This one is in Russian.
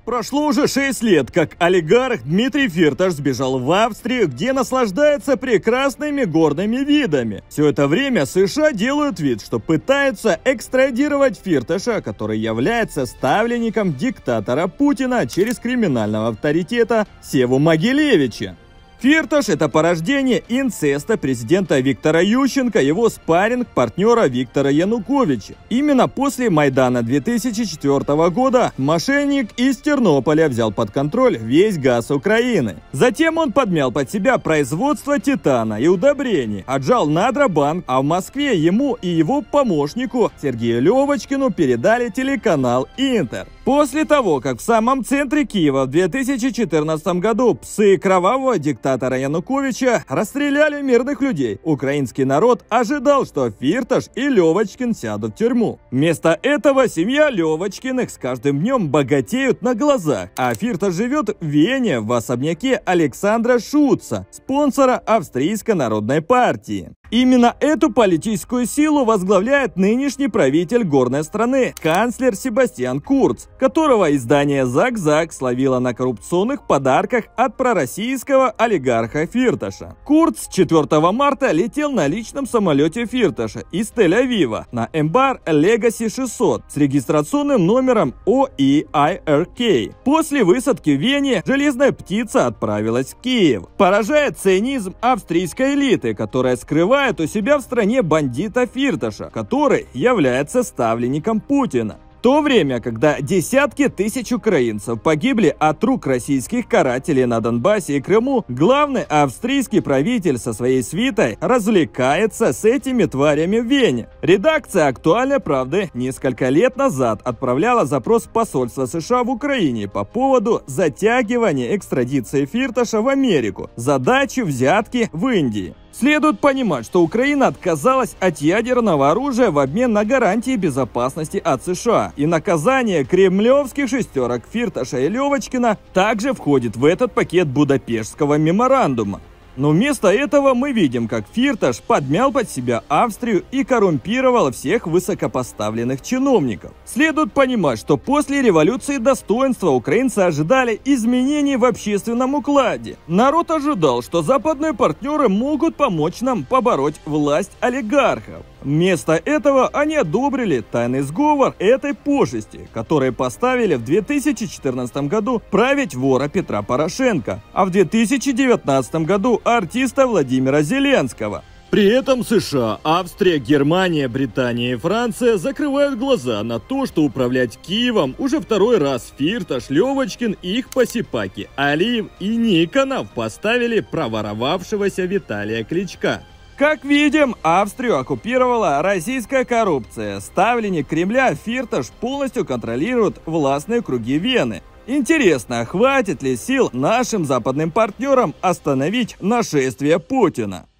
Прошло уже 6 лет, как олигарх Дмитрий Фирташ сбежал в Австрию, где наслаждается прекрасными горными видами. Все это время США делают вид, что пытаются экстрадировать Фирташа, который является ставленником диктатора Путина через криминального авторитета Севу Могилевича. Фирташ – это порождение инцеста президента Виктора Ющенко, его спарринг-партнера Виктора Януковича. Именно после Майдана 2004 года мошенник из Тернополя взял под контроль весь газ Украины. Затем он подмял под себя производство титана и удобрений, отжал Надробанк, а в Москве ему и его помощнику Сергею Левочкину передали телеканал Интер. После того, как в самом центре Киева в 2014 году псы кровавого диктатора Януковича расстреляли мирных людей, украинский народ ожидал, что Фирташ и Левочкин сядут в тюрьму. Вместо этого семья Левочкиных с каждым днем богатеют на глазах, а Фирташ живет в Вене в особняке Александра Шутца, спонсора Австрийской народной партии. Именно эту политическую силу возглавляет нынешний правитель горной страны, канцлер Себастьян Курц, которого издание «Зак-Зак» словило на коррупционных подарках от пророссийского олигарха Фирташа. Курц 4 марта летел на личном самолете Фирташа из Тель-Авива на Embraer Legacy 600 с регистрационным номером OEIRK. После высадки в Вене железная птица отправилась в Киев. Поражает цинизм австрийской элиты, которая скрывает у себя в стране бандита Фирташа, который является ставленником Путина. В то время, когда десятки тысяч украинцев погибли от рук российских карателей на Донбассе и Крыму, главный австрийский правитель со своей свитой развлекается с этими тварями в Вене. Редакция «Актуальной правды» несколько лет назад отправляла запрос в посольство США в Украине по поводу затягивания экстрадиции Фирташа в Америку за дачу взятки в Индии. Следует понимать, что Украина отказалась от ядерного оружия в обмен на гарантии безопасности от США. И наказание кремлевских шестерок Фирташа и Левочкина также входит в этот пакет Будапештского меморандума. Но вместо этого мы видим, как Фирташ подмял под себя Австрию и коррумпировал всех высокопоставленных чиновников. Следует понимать, что после революции достоинства украинцы ожидали изменений в общественном укладе. Народ ожидал, что западные партнеры могут помочь нам побороть власть олигархов. Вместо этого они одобрили тайный сговор этой пошести, который поставили в 2014 году править вора Петра Порошенко, а в 2019 году артиста Владимира Зеленского. При этом США, Австрия, Германия, Британия и Франция закрывают глаза на то, что управлять Киевом уже второй раз Фирташ, Левочкин и их посипаки Алиев и Никонов поставили проворовавшегося Виталия Кличка. Как видим, Австрию оккупировала российская коррупция. Ставленник Кремля Фирташ полностью контролирует властные круги Вены. Интересно, хватит ли сил нашим западным партнерам остановить нашествие Путина?